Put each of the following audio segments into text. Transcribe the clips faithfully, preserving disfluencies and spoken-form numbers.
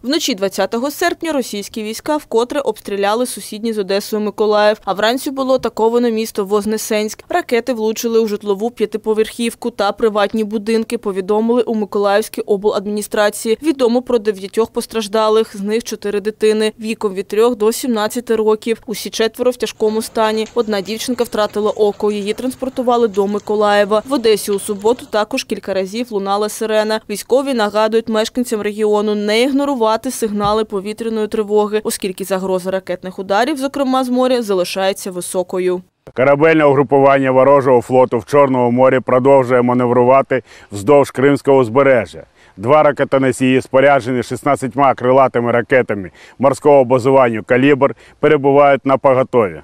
Вночі двадцятого серпня російські війська вкотре обстріляли сусідній з Одесою Миколаїв, а вранці було атаковано місто Вознесенськ. Ракети влучили у житлову п'ятиповерхівку та приватні будинки, повідомили у Миколаївській обладміністрації. Відомо про дев'ятьох постраждалих, з них чотири дитини, віком від трьох до сімнадцяти років. Усі четверо в тяжкому стані. Одна дівчинка втратила око, її транспортували до Миколаєва. В Одесі у суботу також кілька разів лунала сирена. Військові нагадують мешканцям регіону не ігнорувати сигнали повітряної тривоги, оскільки загроза ракетних ударів, зокрема з моря, залишається високою. Корабельне угрупування ворожого флоту в Чорному морі продовжує маневрувати вздовж Кримського узбережжя. Два ракетоносії, споряджені шістнадцятьма крилатими ракетами морського базування «Калібр», перебувають на поготові.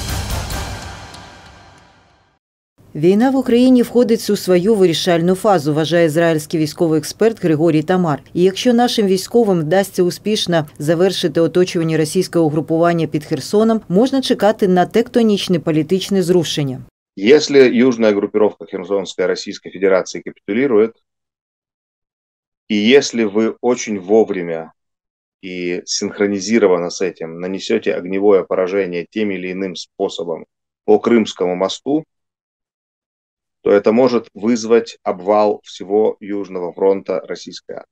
Війна в Україні входить у свою вирішальну фазу, вважає ізраїльський військовий експерт Григорій Тамар. І якщо нашим військовим вдасться успішно завершити оточування російського угрупування під Херсоном, можна чекати на тектонічне політичне зрушення. Если южная группировка Херсонской Российской Федерации капитулирует, и если вы очень вовремя и синхронизированно с этим нанесете огневое поражение тем или иным способом по Крымскому мосту, то это может вызвать обвал всего Южного фронта российской армии.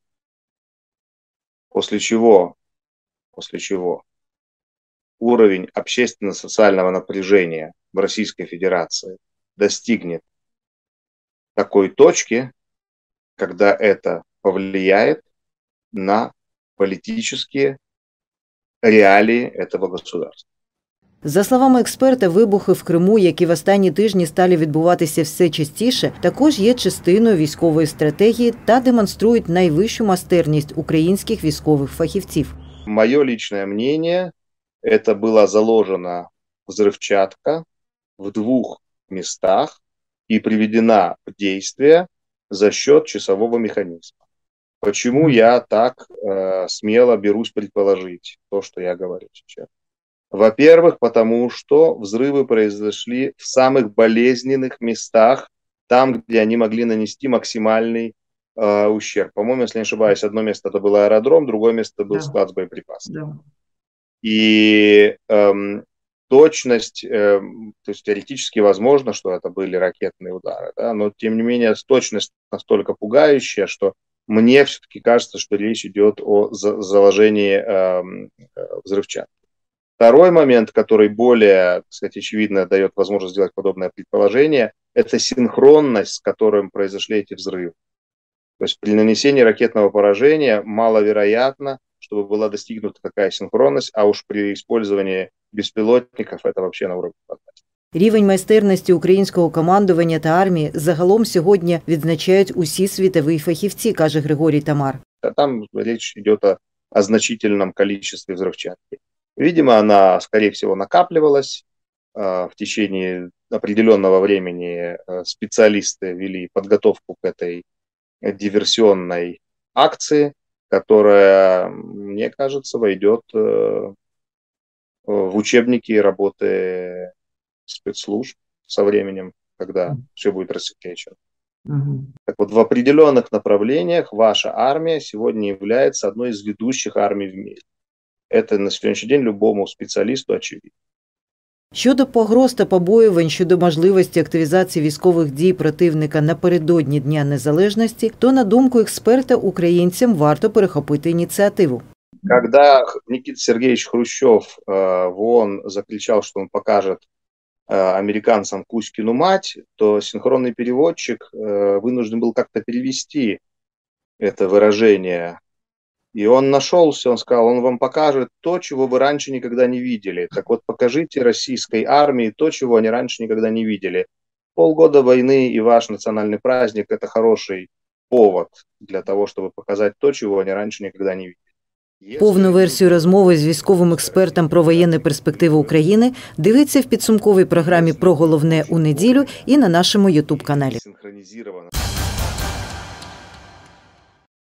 После чего, после чего уровень общественно-социального напряжения в Российской Федерации достигнет такой точки, когда это повлияет на политические реалии этого государства. За словами експерта, вибухи в Криму, які в останні тижні стали відбуватися все частіше, також є частиною військової стратегії та демонструють найвищу майстерність українських військових фахівців. Моє личное мнение, это была заложена взрывчатка в двух местах и приведена в действие за счет часового механизма. Почему я так э, смело берусь предположить то, что я говорю сейчас? Во-первых, потому что взрывы произошли в самых болезненных местах, там, где они могли нанести максимальный э, ущерб. По-моему, если не ошибаюсь, одно место это был аэродром, другое место был да. склад с боеприпасами. Да. И эм, точность, э, то есть теоретически возможно, что это были ракетные удары, да, но тем не менее точность настолько пугающая, что мне все-таки кажется, что речь идет о за заложении э, взрывчатки. Второй момент, который более, так сказать, очевидно дает возможность сделать подобное предположение, это синхронность, с которой произошли эти взрывы. То есть при нанесении ракетного поражения маловероятно, чтобы была достигнута такая синхронность, а уж при использовании безпілотників це взагалі на уровні фантастики. Рівень майстерності українського командування та армії загалом сьогодні відзначають усі світові фахівці, каже Григорій Тамар. Там річ йде о, о значительному кількості взривчатки. Видимо, она, скорее всего, накапливалась. В течение определенного времени специалисты вели подготовку к этой диверсионной акции, которая, мне кажется, войдет в учебники работы спецслужб со временем, когда все будет рассекречено. Mm-hmm. Так вот, в определенных направлениях ваша армия сегодня является одной из ведущих армий в мире. Это на сьогоднішній день любому спеціалісту очевидно. Щодо погроз та побоювань щодо можливості активізації військових дій противника напередодні Дня Незалежності, то, на думку експерта, українцям варто перехопити ініціативу. Когда Никита Сергеевич Хрущев э, в ООН закричал, что он покажет э, американцам Кузькину мать, то синхронный переводчик э, вынужден был как-то перевести это выражение. И он нашелся, он сказал, он вам покажет то, чего вы раньше никогда не видели. Так вот, покажите российской армии то, чего они раньше никогда не видели. Полгода войны и ваш национальный праздник – это хороший повод для того, чтобы показать то, чего они раньше никогда не видели. Повну версію розмови з військовим експертом про воєнні перспективи України дивіться в підсумковій програмі «Про головне у неділю» і на нашому ютуб-каналі.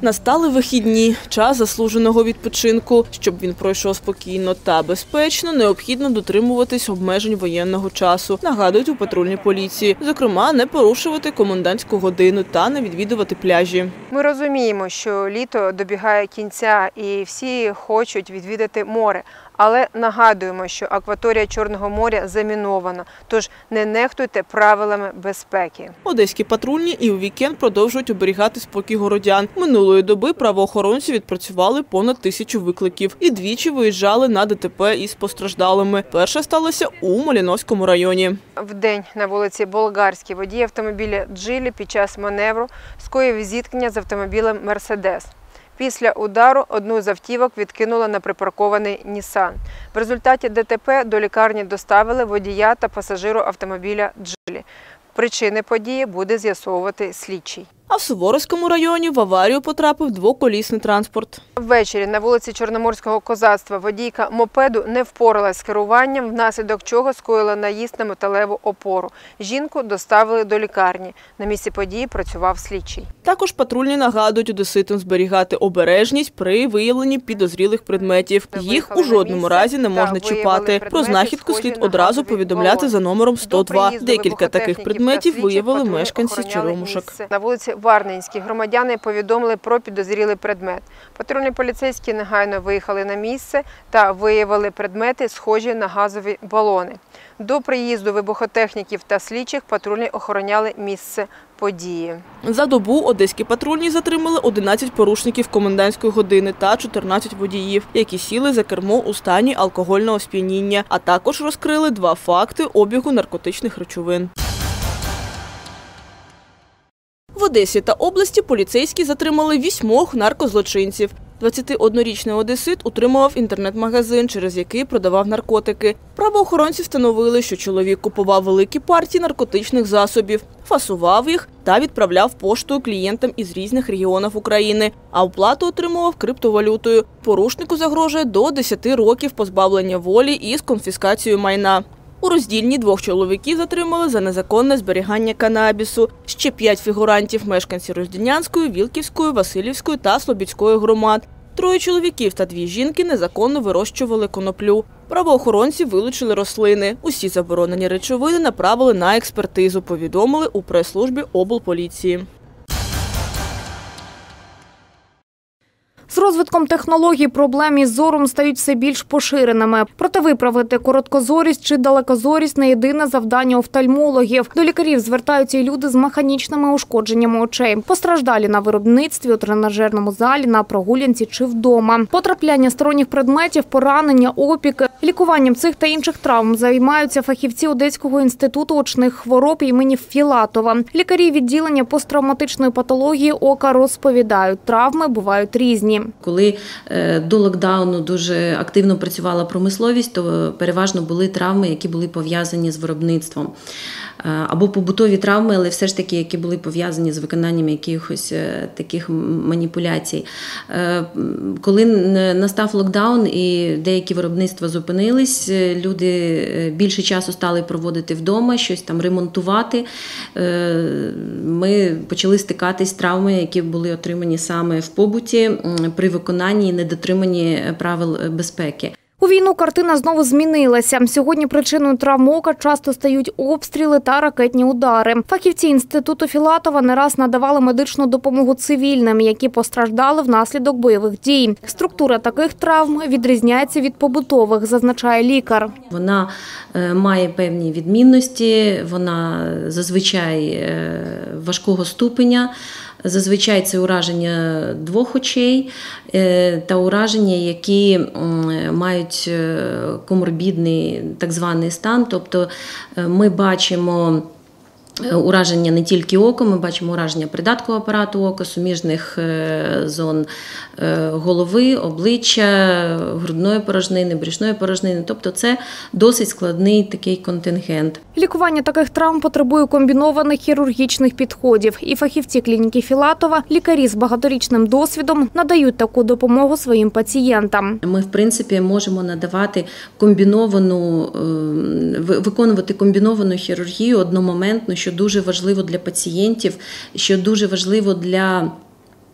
Настали вихідні, час заслуженого відпочинку. Щоб він пройшов спокійно та безпечно, необхідно дотримуватись обмежень воєнного часу, нагадують у патрульній поліції. Зокрема, не порушувати комендантську годину та не відвідувати пляжі. Ми розуміємо, що літо добігає кінця і всі хочуть відвідати море. Але нагадуємо, що акваторія Чорного моря замінована, тож не нехтуйте правилами безпеки. Одеські патрульні і у вікенд продовжують оберігати спокій городян. Минулої доби правоохоронці відпрацювали понад тисячу викликів і двічі виїжджали на ДТП із постраждалими. Перша сталася у Малиновському районі. Вдень на вулиці Болгарській водій автомобіля «Джилі» під час маневру скоїв зіткнення з автомобілем «Мерседес». Після удару одну з автівок відкинуло на припаркований «Нісан». В результаті ДТП до лікарні доставили водія та пасажиру автомобіля «Джилі». Причини події буде з'ясовувати слідчий. А в Суворовському районі в аварію потрапив двоколісний транспорт. Ввечері на вулиці Чорноморського козацтва водійка мопеду не впоралась з керуванням, внаслідок чого скоїла наїзд на металеву опору. Жінку доставили до лікарні. На місці події працював слідчий. Також патрульні нагадують одеситам зберігати обережність при виявленні підозрілих предметів. Їх у жодному разі не можна чіпати. Про знахідку слід одразу повідомляти за номером сто два. Декілька таких предметів виявили мешканці Черемушок. На вулиці Варненській громадяни повідомили про підозрілий предмет. Патрульні поліцейські негайно виїхали на місце та виявили предмети, схожі на газові балони. До приїзду вибухотехніків та слідчих патрульні охороняли місце події. За добу одеські патрульні затримали одинадцять порушників комендантської години та чотирнадцять водіїв, які сіли за кермо у стані алкогольного сп'яніння, а також розкрили два факти обігу наркотичних речовин. В Одесі та області поліцейські затримали вісьмох наркозлочинців. двадцятиоднорічний одесит утримував інтернет-магазин, через який продавав наркотики. Правоохоронці встановили, що чоловік купував великі партії наркотичних засобів, фасував їх та відправляв поштою клієнтам із різних регіонів України, а оплату отримував криптовалютою. Порушнику загрожує до десяти років позбавлення волі із конфіскацією майна. У роздільні двох чоловіків затримали за незаконне зберігання канабісу. Ще п'ять фігурантів – мешканці Роздільнянської, Вілківської, Василівської та Слобідської громад. Троє чоловіків та дві жінки незаконно вирощували коноплю. Правоохоронці вилучили рослини. Усі заборонені речовини направили на експертизу, повідомили у прес-службі облполіції. З розвитком технологій проблеми із зором стають все більш поширеними. Проте виправити короткозорість чи далекозорість – не єдине завдання офтальмологів. До лікарів звертаються і люди з механічними ушкодженнями очей. Постраждалі на виробництві, у тренажерному залі, на прогулянці чи вдома. Потрапляння сторонніх предметів, поранення, опіки. Лікуванням цих та інших травм займаються фахівці Одеського інституту очних хвороб імені Філатова. Лікарі відділення посттравматичної патології ока розповідають, травми бувають різні. Коли до локдауну дуже активно працювала промисловість, то переважно були травми, які були пов'язані з виробництвом. Або побутові травми, але все ж таки, які були пов'язані з виконанням якихось таких маніпуляцій. Коли настав локдаун і деякі виробництва зупинились, люди більше часу стали проводити вдома, щось там ремонтувати. Ми почали стикатись з травмами, які були отримані саме в побуті при виконанні і недотриманні правил безпеки. У війну картина знову змінилася. Сьогодні причиною травм ока часто стають обстріли та ракетні удари. Фахівці інституту Філатова не раз надавали медичну допомогу цивільним, які постраждали внаслідок бойових дій. Структура таких травм відрізняється від побутових, зазначає лікар. Вона має певні відмінності, вона зазвичай важкого ступеня. Зазвичай це ураження двох очей та ураження, які мають коморбідний так званий стан. Тобто ми бачимо ураження не тільки ока, ми бачимо ураження придаткового апарату ока, суміжних зон голови, обличчя, грудної порожнини, брюшної порожнини. Тобто це досить складний такий контингент. Лікування таких травм потребує комбінованих хірургічних підходів. І фахівці клініки Філатова, лікарі з багаторічним досвідом, надають таку допомогу своїм пацієнтам. Ми, в принципі, можемо надавати комбіновану, виконувати комбіновану хірургію одномоментно, що дуже важливо для пацієнтів, що дуже важливо для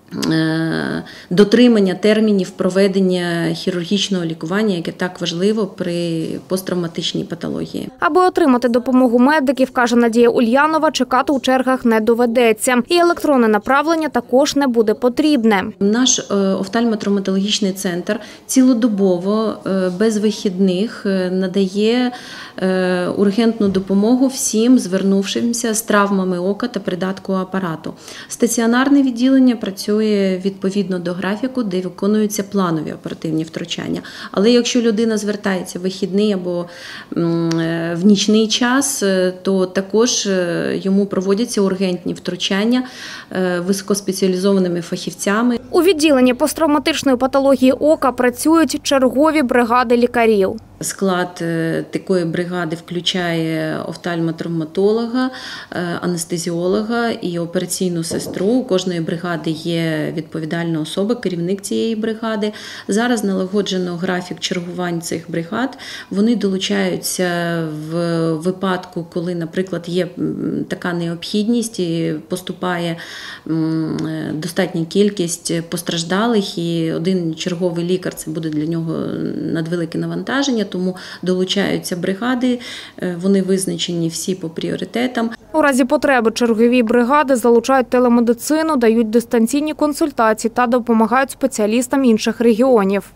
дотримання термінів проведення хірургічного лікування, яке так важливо при посттравматичній патології. Аби отримати допомогу медиків, каже Надія Ульянова, чекати у чергах не доведеться. І електронне направлення також не буде потрібне. Наш офтальмо-травматологічний центр цілодобово, без вихідних, надає ургентну допомогу всім звернувшимся з травмами ока та придатку апарату. Стаціонарне відділення працює відповідно до графіку, де виконуються планові оперативні втручання. Але якщо людина звертається в вихідний або в нічний час, то також йому проводяться ургентні втручання високоспеціалізованими фахівцями. У відділенні посттравматичної патології ока працюють чергові бригади лікарів. Склад такої бригади включає офтальмотравматолога, анестезіолога і операційну сестру. У кожної бригади є відповідальна особа, керівник цієї бригади. Зараз налагоджено графік чергувань цих бригад. Вони долучаються в випадку, коли, наприклад, є така необхідність і поступає достатня кількість постраждалих, і один черговий лікар – це буде для нього надвелике навантаження. Тому долучаються бригади, вони визначені всі по пріоритетам. У разі потреби чергові бригади залучають телемедицину, дають дистанційні консультації та допомагають спеціалістам інших регіонів.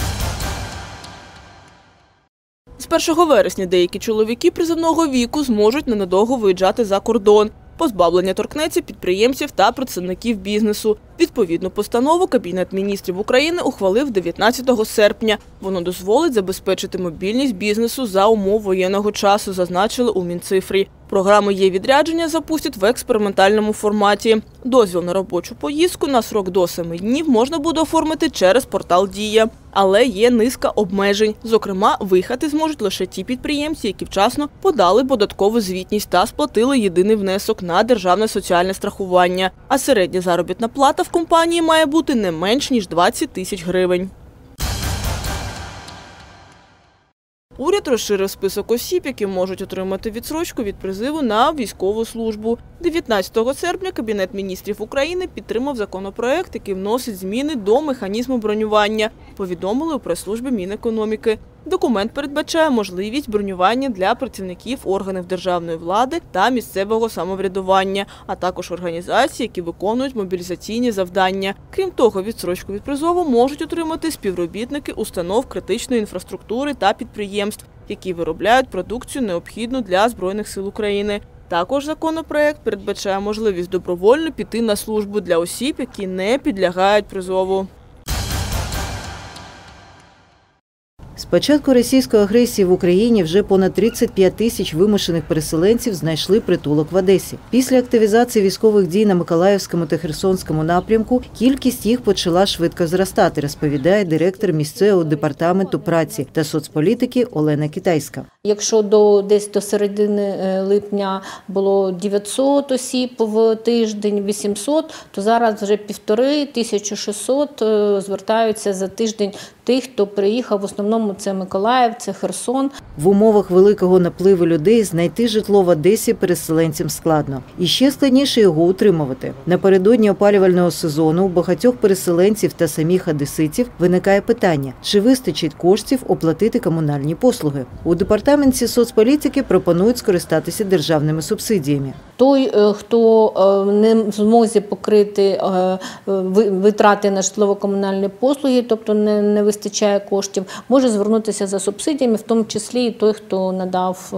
З першого вересня деякі чоловіки призовного віку зможуть ненадовго виїжджати за кордон. Позбавлення торкнеться підприємців та представників бізнесу. Відповідну постанову Кабінет міністрів України ухвалив дев'ятнадцятого серпня. Воно дозволить забезпечити мобільність бізнесу за умов воєнного часу, зазначили у Мінцифрі. Програми «Є-відрядження» запустять в експериментальному форматі. Дозвіл на робочу поїздку на срок до семи днів можна буде оформити через портал «Дія». Але є низка обмежень. Зокрема, виїхати зможуть лише ті підприємці, які вчасно подали податкову звітність та сплатили єдиний внесок на державне соціальне страхування. А середня заробітна плата в компанії має бути не менш ніж двадцять тисяч гривень. Уряд розширив список осіб, які можуть отримати відстрочку від призиву на військову службу. дев'ятнадцятого серпня Кабінет міністрів України підтримав законопроект, який вносить зміни до механізму бронювання, повідомили у прес-службі Мінекономіки. Документ передбачає можливість бронювання для працівників органів державної влади та місцевого самоврядування, а також організацій, які виконують мобілізаційні завдання. Крім того, відстрочку від призову можуть отримати співробітники установ критичної інфраструктури та підприємств, які виробляють продукцію, необхідну для Збройних сил України. Також законопроект передбачає можливість добровольно піти на службу для осіб, які не підлягають призову. З початку російської агресії в Україні вже понад тридцять п'ять тисяч вимушених переселенців знайшли притулок в Одесі. Після активізації військових дій на Миколаївському та Херсонському напрямку кількість їх почала швидко зростати, розповідає директор місцевого департаменту праці та соцполітики Олена Китайська. Якщо до десь до середини липня було дев'ятсот осіб в тиждень, вісімсот, то зараз вже півтори, тисяча шістсот звертаються за тиждень тих, хто приїхав. В основному це Миколаїв, це Херсон. В умовах великого напливу людей знайти житло в Одесі переселенцям складно. І ще складніше його утримувати. Напередодні опалювального сезону у багатьох переселенців та самих одеситів виникає питання, чи вистачить коштів оплатити комунальні послуги. У департаменті соцполітики пропонують скористатися державними субсидіями. Той, хто не в змозі покрити витрати на житлово-комунальні послуги, тобто не, не вистачає коштів, може звернутися за субсидіями, в тому числі і той, хто надав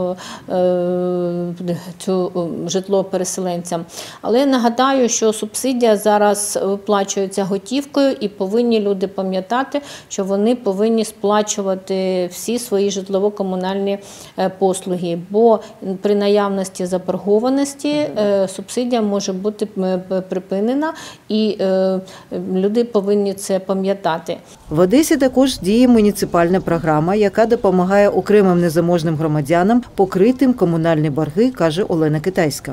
цю житло переселенцям. Але я нагадаю, що субсидія зараз виплачується готівкою, і повинні люди пам'ятати, що вони повинні сплачувати всі свої житлово-комунальні послуги, бо при наявності заборгованості субсидія може бути припинена, і люди повинні це пам'ятати. В Одесі також діє муніципальна програма, яка допомагає окремим незаможним громадянам покрити комунальні борги, каже Олена Китайська.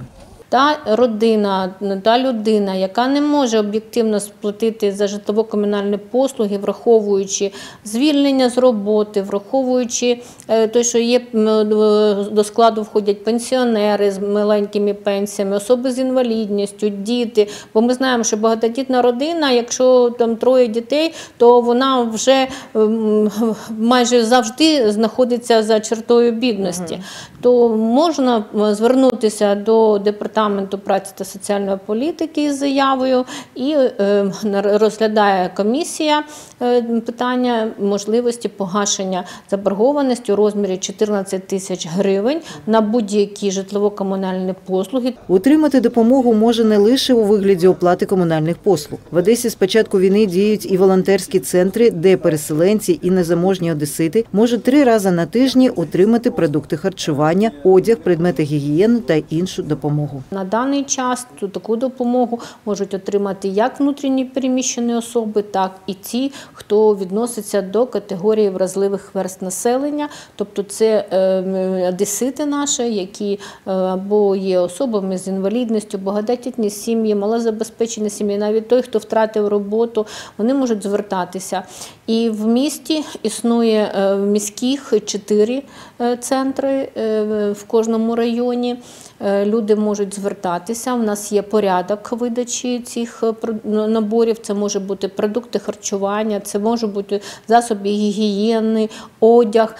Та родина, та людина, яка не може об'єктивно сплатити за житлово-комунальні послуги, враховуючи звільнення з роботи, враховуючи те, що є до складу входять пенсіонери з маленькими пенсіями, особи з інвалідністю, діти. Бо ми знаємо, що багатодітна родина, якщо там троє дітей, то вона вже майже завжди знаходиться за чертою бідності. Угу. То можна звернутися до Департаменту праці та соціальної політики із заявою, і е, розглядає комісія е, питання можливості погашення заборгованості у розмірі чотирнадцять тисяч гривень на будь-які житлово-комунальні послуги. Отримати допомогу може не лише у вигляді оплати комунальних послуг. В Одесі з початку війни діють і волонтерські центри, де переселенці і незаможні одесити можуть три рази на тижні отримати продукти харчування, одяг, предмети гігієни та іншу допомогу. На даний час таку допомогу можуть отримати як внутрішні переміщені особи, так і ті, хто відноситься до категорії вразливих верств населення. Тобто це одесити наші, які або є особами з інвалідністю, багатодітні сім'ї, малозабезпечені сім'ї, навіть той, хто втратив роботу, вони можуть звертатися. І в місті існує міських чотири центри в кожному районі. Люди можуть звертатися. У нас є порядок видачі цих наборів. Це може бути продукти харчування, це може бути засоби гігієни, одяг.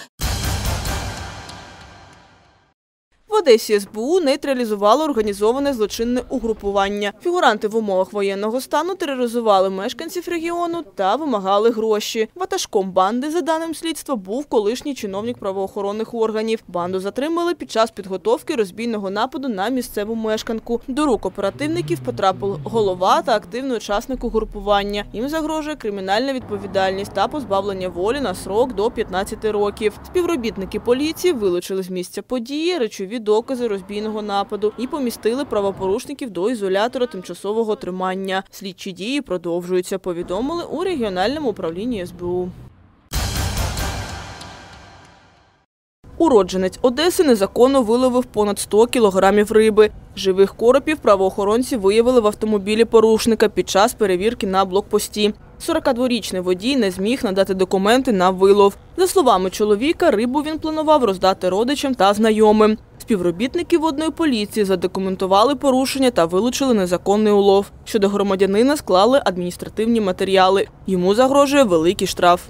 В Одесі ес бе у нейтралізувало організоване злочинне угрупування. Фігуранти в умовах воєнного стану тероризували мешканців регіону та вимагали гроші. Ватажком банди, за даним слідства, був колишній чиновник правоохоронних органів. Банду затримали під час підготовки розбійного нападу на місцеву мешканку. До рук оперативників потрапив голова та активний учасник угрупування. Їм загрожує кримінальна відповідальність та позбавлення волі на срок до п'ятнадцяти років. Співробітники поліції вилучили з місця події речові докази розбійного нападу і помістили правопорушників до ізолятора тимчасового тримання. Слідчі дії продовжуються, повідомили у регіональному управлінні ес бе у. Уродженець Одеси незаконно виловив понад сто кілограмів риби. Живих коропів правоохоронці виявили в автомобілі порушника під час перевірки на блокпості. сорокадворічний водій не зміг надати документи на вилов. За словами чоловіка, рибу він планував роздати родичам та знайомим. Співробітники водної поліції задокументували порушення та вилучили незаконний улов. Щодо громадянина склали адміністративні матеріали. Йому загрожує великий штраф.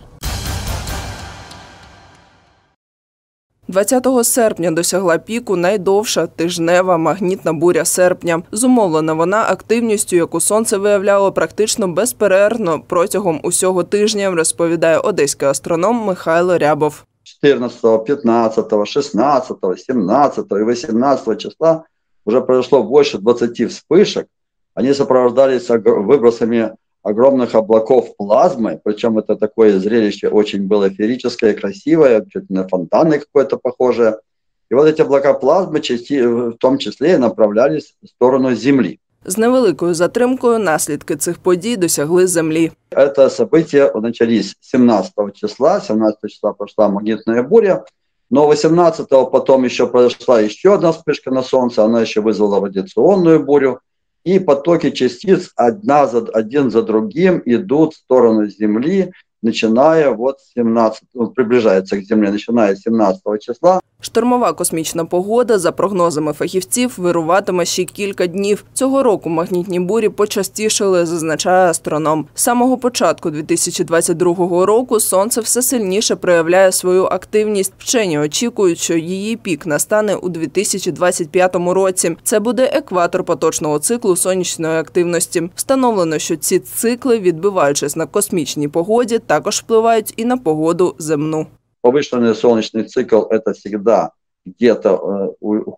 двадцятого серпня досягла піку найдовша тижнева магнітна буря серпня. Зумовлена вона активністю, яку сонце виявляло практично безперервно протягом усього тижня, розповідає одеський астроном Михайло Рябов. чотирнадцятого, п'ятнадцятого, шістнадцятого, сімнадцятого і вісімнадцятого числа уже произошло більше двадцати вспышек. Они сопровождались выбросами огромных облаков плазмы, причем это такое зрелище очень было феерическое, красивое, чуть на фонтаны какое-то похожее. И вот эти облака плазмы в том числе направлялись в сторону Земли. З невеликою затримкою наслідки цих подій досягли Землі. Это события начались сімнадцятого числа, сімнадцятого числа прошла магнитная буря, но восемнадцатого потом еще произошла еще одна вспышка на Солнце, она еще вызвала радиационную бурю. И потоки частиц одна за, один за другим идут в сторону Земли, начиная вот семнадцатого, ну, приближается к Земле, начиная с семнадцатого числа. Штормова космічна погода, за прогнозами фахівців, вируватиме ще кілька днів. Цього року магнітні бурі почастішали, зазначає астроном. З самого початку дві тисячі двадцять другого року Сонце все сильніше проявляє свою активність. Вчені очікують, що її пік настане у дві тисячі двадцять п'ятому році. Це буде екватор поточного циклу сонячної активності. Встановлено, що ці цикли, відбиваючись на космічній погоді, також впливають і на погоду земну. Повышенный солнечный цикл – это всегда где-то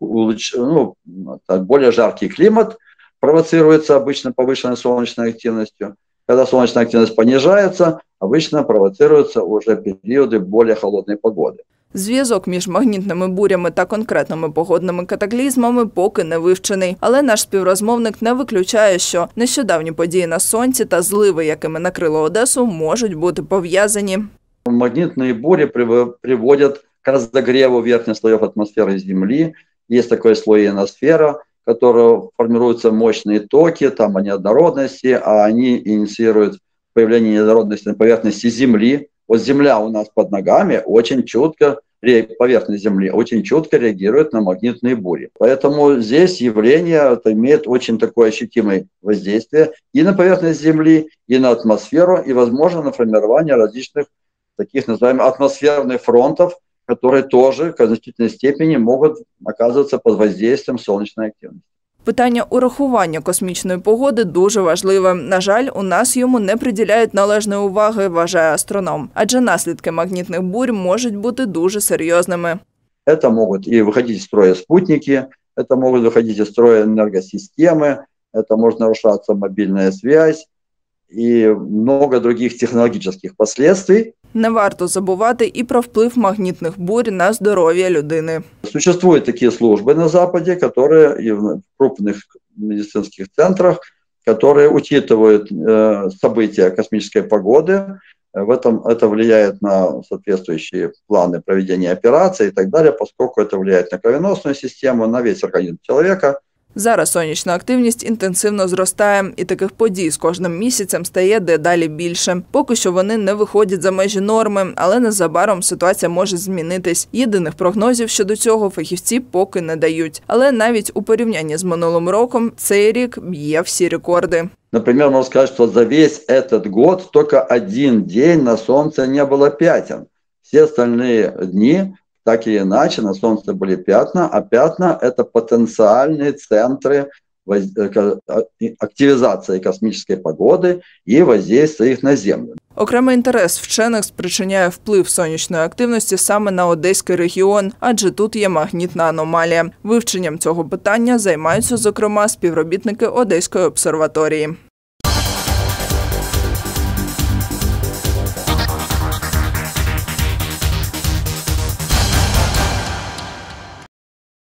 ну, более жаркий климат, провоцируется обычно повышенной солнечной активностью. Когда солнечная активность понижается, обычно провоцируются уже периоды более холодной погоды. Зв'язок між магнітними бурями та конкретними погодними катаклізмами поки не вивчений. Але наш співрозмовник не виключає, що нещодавні події на Сонці та зливи, якими накрило Одесу, можуть бути пов'язані. Магнитные бури приводят к разогреву верхних слоев атмосферы Земли. Есть такой слой ионосфера. которые формируются мощные токи, там о неоднородности, а они инициируют появление неоднородности на поверхности Земли. Вот Земля у нас под ногами очень чутко, поверхность Земли очень чутко реагирует на магнитные бури. Поэтому здесь явление это имеет очень такое ощутимое воздействие и на поверхность Земли, и на атмосферу, и, возможно, на формирование различных таких называемых атмосферных фронтов, которые тоже в значительной степени могут оказываться под воздействием солнечной активности. Питання урахування космічної погоди дуже важливе. На жаль, у нас йому не приділяють належної уваги, вважає астроном. Адже наслідки магнітних бурь можуть бути дуже серйозними. Это могут и выходить из строя спутники, это могут выходить из строя энергосистемы, это может нарушаться мобильная связь и много других технологических последствий. Не варто забувати і про вплив магнітних бурь на здоров'я людини. Существуют такие службы на Западе, которые и в крупных медицинских центрах, которые учитывают э, события космической погоды. В этом это влияет на соответствующие планы проведения операций и так далее, поскольку это влияет на кровеносную систему, на весь организм человека. Зараз сонячна активність інтенсивно зростає, і таких подій з кожним місяцем стає дедалі більше. Поки що вони не виходять за межі норми, але незабаром ситуація може змінитись. Єдиних прогнозів щодо цього фахівці поки не дають. Але навіть у порівнянні з минулим роком цей рік б'є всі рекорди. Например, можно сказать, что за весь этот год только один день на Солнце не было пятен. Все остальные дни так или иначе на Солнце были пятна, а пятна – это потенциальные центры активизации космической погоды и воздействия их на Землю. Окремий інтерес вчених спричиняє вплив сонячної активності саме на Одеський регіон, адже тут є магнітна аномалія. Вивченням цього питання займаються, зокрема, співробітники Одеської обсерваторії.